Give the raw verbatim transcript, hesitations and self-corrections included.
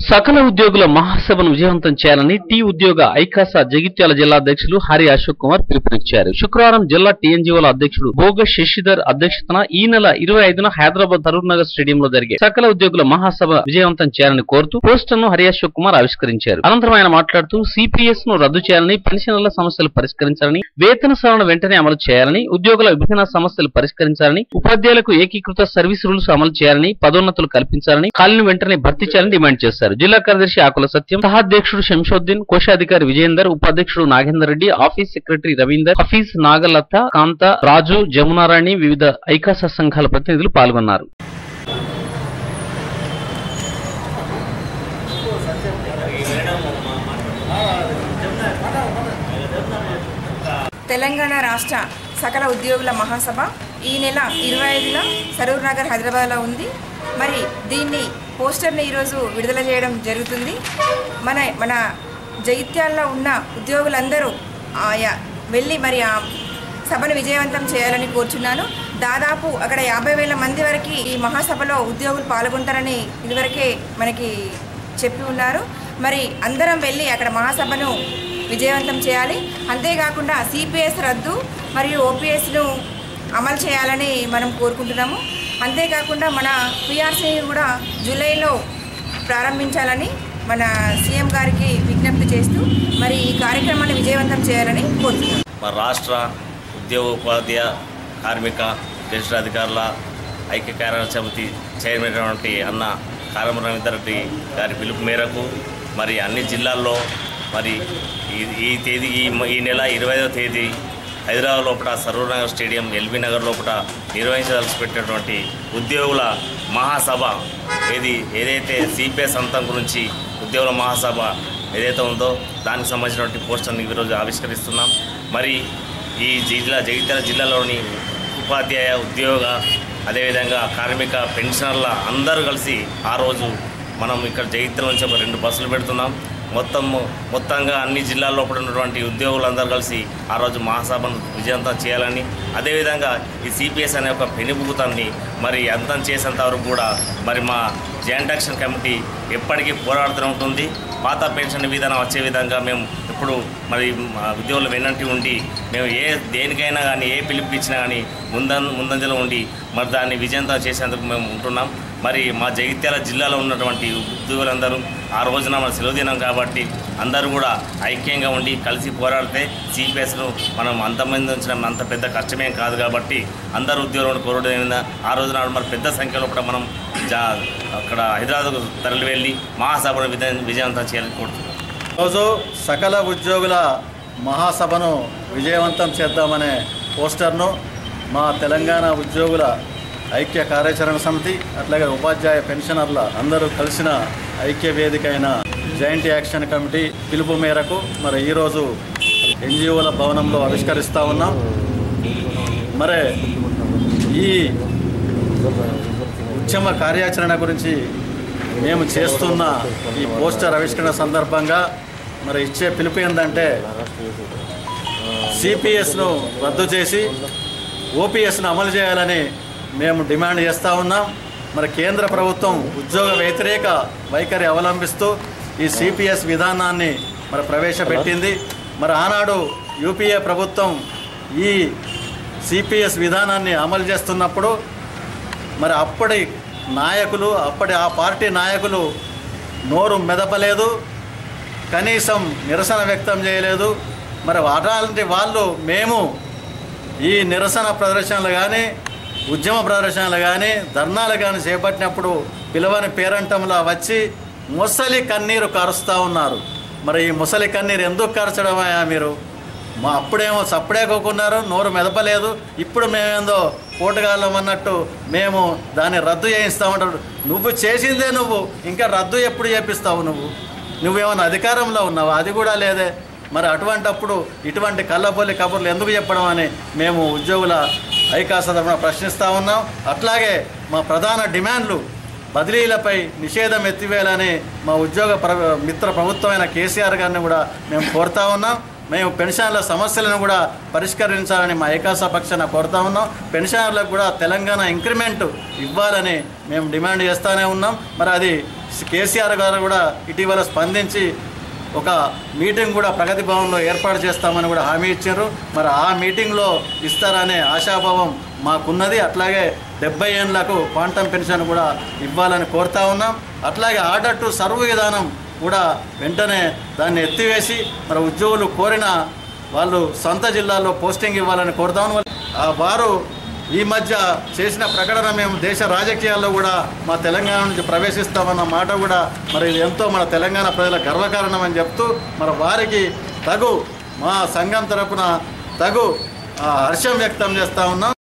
సకల ఉద్యోగుల మహాసభను విజయవంతం చేయాలని టీ ఉద్యోగ ఐకాస జగిత్యాల జిల్లా అధ్యక్షులు హరి అశోక్ కుమార్ పిలుపునిచ్చారు. శుక్రవారం జిల్లా టీఎన్జీఓల అధ్యక్షుడు భోగ శశిధర్ అధ్యక్షతన ఈ నెల ఇరవై ఐదున హైదరాబాద్ తరూర్ నగర్ స్టేడియంలో జరిగే సకల ఉద్యోగుల మహాసభ విజయవంతం చేయాలని కోరుతూ పోస్టర్ ను హరి అశోక్ కుమార్ ఆవిష్కరించారు. అనంతరం ఆయన మాట్లాడుతూ సిపిఎస్ ను రద్దు చేయాలని, పెన్షనర్ల సమస్యలు పరిష్కరించాలని, వేతన సవరణ వెంటనే అమలు చేయాలని, ఉద్యోగుల విభజన సమస్యలు పరిష్కరించాలని, ఉపాధ్యాయులకు ఏకీకృత సర్వీస్ రూల్స్ అమలు చేయాలని, పదోన్నతులు కల్పించాలని, ఖాళీని వెంటనే భర్తీ చేయాలని డిమాండ్ చేశారు. జిల్లా కార్యదర్శి ఆకుల సత్యం, సహాధ్యక్షుడు శంషోద్దీన్, కోశాధికారి విజయేందర్, ఉపాధ్యక్షుడు నాగేందర్ రెడ్డి, ఆఫీస్ సెక్రటరీ రవీందర్, హఫీజ్, నాగలత, కాంత, రాజు, జమునారాణి, వివిధ ఐకాస సంఘాల ప్రతినిధులు పాల్గొన్నారు. తెలంగాణ రాష్ట్ర సకల ఉద్యోగుల మహాసభ ఈ నెల ఇరవై ఐదున సరూర్ నగర్ హైదరాబాద్లో ఉంది. మరి దీన్ని పోస్టర్ని ఈరోజు విడుదల చేయడం జరుగుతుంది. మన మన జగిత్యాల్లో ఉన్న ఉద్యోగులందరూ ఆయా వెళ్ళి మరి ఆ సభను విజయవంతం చేయాలని కోరుచున్నాను. దాదాపు అక్కడ యాభై వేల మంది వరకు ఈ మహాసభలో ఉద్యోగులు పాల్గొంటారని ఇదివరకే మనకి చెప్పి ఉన్నారు. మరి అందరం వెళ్ళి అక్కడ మహాసభను విజయవంతం చేయాలి. అంతేకాకుండా సిపిఎస్ రద్దు మరియు ఓపీఎస్ను అమలు చేయాలని మనం కోరుకుంటున్నాము. అంతేకాకుండా మన పిఆర్సీ కూడా జూలైలో ప్రారంభించాలని మన సీఎం గారికి విజ్ఞప్తి చేస్తూ మరి ఈ కార్యక్రమాన్ని విజయవంతం చేయాలని కోరుతున్నాం. మా రాష్ట్ర ఉద్యోగ ఉపాధ్యాయ కార్మిక గెజిట్ అధికారుల ఐక్య కార్యాలయ సమితి చైర్మన్ అయినటువంటి అన్న కారం రవీందర్ రెడ్డి గారి పిలుపు మేరకు మరి అన్ని జిల్లాల్లో మరి ఈ ఈ తేదీ ఈ ఈ నెల ఇరవై ఐదవ తేదీ హైదరాబాద్ లోపల సరూర్ నగర్ స్టేడియం ఎల్బీ నగర్ లోపల నిర్వహించదలసి పెట్టినటువంటి ఉద్యోగుల మహాసభ ఏది ఏదైతే సిపిఎస్ అంతం గురించి ఉద్యోగుల మహాసభ ఏదైతే ఉందో దానికి సంబంధించినటువంటి పోస్టర్ని ఈరోజు ఆవిష్కరిస్తున్నాం. మరి ఈ జిల్లా జగిత్యాల జిల్లాలోని ఉపాధ్యాయ ఉద్యోగ అదేవిధంగా కార్మిక పెన్షనర్ల అందరూ కలిసి ఆ రోజు మనం ఇక్కడ జగిత్యాల నుంచి ఒక రెండు బస్సులు పెడుతున్నాం. మొత్తం మొత్తంగా అన్ని జిల్లాల్లో ఉన్నటువంటి ఉద్యోగులందరూ కలిసి ఆ రోజు మహాసభను విజయవంతం చేయాలని, అదేవిధంగా ఈ సిపిఎస్ అనే ఒక పెనుభూతాన్ని మరి అంతం చేసేంత వరకు కూడా మరి మా జాయింట్ యాక్షన్ కమిటీ ఎప్పటికీ పోరాడుతూ ఉంటుంది. పాత పెన్షన్ విధానం వచ్చే విధంగా మేము ఇప్పుడు మరి ఉద్యోగులు వెన్నంటి ఉండి మేము ఏ దేనికైనా కానీ ఏ పిలుపు ఇచ్చినా కానీ ముందం ముందంజలో ఉండి మరి దాన్ని విజయవంతం చేసేందుకు మేము ఉంటున్నాం. మరి మా జగిత్యాల జిల్లాలో ఉన్నటువంటి ఉద్యోగులందరూ ఆ రోజున మన సెలవు దినం కాబట్టి అందరూ కూడా ఐక్యంగా ఉండి కలిసి పోరాడితే సిపిఎస్ను మనం అంతమంది ఉంచడం అంత పెద్ద కష్టమేం కాదు కాబట్టి అందరూ ఉద్యోగులను కోరడం ఆ రోజున మరి పెద్ద సంఖ్యలో కూడా మనం జా అక్కడ హైదరాబాద్ తరలి వెళ్ళి మహాసభను విజయవంతం చేయాలని కోరుతున్నాం. ఈరోజు సకల ఉద్యోగుల మహాసభను విజయవంతం చేద్దామనే పోస్టర్ను మా తెలంగాణ ఉద్యోగుల ఐక్య కార్యాచరణ సమితి అట్లాగే ఉపాధ్యాయ పెన్షనర్ల అందరూ కలిసిన ఐక్య వేదిక అయిన జాయింట్ యాక్షన్ కమిటీ పిలుపు మేరకు మరి ఈరోజు ఎన్జిఓల భవనంలో ఆవిష్కరిస్తూ ఉన్నాం. మరి ఈ ఉద్యమ కార్యాచరణ గురించి మేము చేస్తున్న ఈ పోస్టర్ ఆవిష్కరణ సందర్భంగా మరి ఇచ్చే పిలుపు ఏంటంటే సిపిఎస్ను రద్దు చేసి ఓపీఎస్ను అమలు చేయాలని మేము డిమాండ్ చేస్తూ ఉన్నాం. మరి కేంద్ర ప్రభుత్వం ఉద్యోగ వ్యతిరేక వైఖరి అవలంబిస్తూ ఈ సిపిఎస్ విధానాన్ని మరి ప్రవేశపెట్టింది. మరి ఆనాడు యూపీఏ ప్రభుత్వం ఈ సిపిఎస్ విధానాన్ని అమలు చేస్తున్నప్పుడు మరి అప్పటి నాయకులు అప్పటి ఆ పార్టీ నాయకులు నోరు మెదపలేదు, కనీసం నిరసన వ్యక్తం చేయలేదు. మరి అలాంటి వాళ్ళు మేము ఈ నిరసన ప్రదర్శనలు కానీ ఉద్యమ ప్రదర్శనలు కానీ ధర్నాలు కానీ చేపట్టినప్పుడు పిలవని పేరంటంలా వచ్చి ముసలి కన్నీరు కరుస్తూ ఉన్నారు. మరి ఈ ముసలి కన్నీరు ఎందుకు కరచడమయ్యా మీరు? మా అప్పుడేమో సప్పుడేకోకున్నారు, నోరు మెదపలేదు. ఇప్పుడు మేమేందో పోటుగాళ్ళం అన్నట్టు మేము దాన్ని రద్దు చేయిస్తామంటారు. నువ్వు చేసిందే నువ్వు, ఇంకా రద్దు ఎప్పుడు చేపిస్తావు? నువ్వు నువ్వేమన్నా అధికారంలో ఉన్నావు? అది కూడా లేదే. మరి అటువంటప్పుడు ఇటువంటి కళ్ళబొల్లి కబుర్లు ఎందుకు చెప్పడం అని మేము ఉద్యోగుల ఐకాస తరఫున ప్రశ్నిస్తూ ఉన్నాం. అట్లాగే మా ప్రధాన డిమాండ్లు బదిలీలపై నిషేధం ఎత్తివేయాలని మా ఉద్యోగ ప్ర మిత్ర ప్రభుత్వమైన కేసీఆర్ గారిని కూడా మేము కోరుతా ఉన్నాం. మేము పెన్షన్ల సమస్యలను కూడా పరిష్కరించాలని మా ఐకాస పక్షాన కోరుతా ఉన్నాం. పెన్షనర్లకు కూడా తెలంగాణ ఇంక్రిమెంట్ ఇవ్వాలని మేము డిమాండ్ చేస్తూనే ఉన్నాం. మరి అది కేసీఆర్ గారు కూడా ఇటీవల స్పందించి ఒక మీటింగ్ కూడా ప్రగతి భవన్లో ఏర్పాటు చేస్తామని కూడా హామీ ఇచ్చారు. మరి ఆ మీటింగ్లో ఇస్తారనే ఆశాభావం మాకున్నది. అట్లాగే డెబ్బై ఏళ్ళకు క్వాంటమ్ పెన్షన్ కూడా ఇవ్వాలని కోరుతా ఉన్నాం. అట్లాగే ఆర్డర్ టు సర్వ్ విధానం కూడా వెంటనే దాన్ని ఎత్తివేసి మరి ఉద్యోగులు కోరిన వాళ్ళు సొంత జిల్లాలో పోస్టింగ్ ఇవ్వాలని కోరుతాం. వారు ఈ మధ్య చేసిన ప్రకటన మేము దేశ రాజకీయాల్లో కూడా మా తెలంగాణ నుంచి ప్రవేశిస్తామన్న మాట కూడా మరి ఇది ఎంతో మన తెలంగాణ ప్రజల గర్వకారణం అని చెప్తూ మరి వారికి తగు మా సంఘం తరపున తగు హర్షం వ్యక్తం చేస్తూ ఉన్నాం.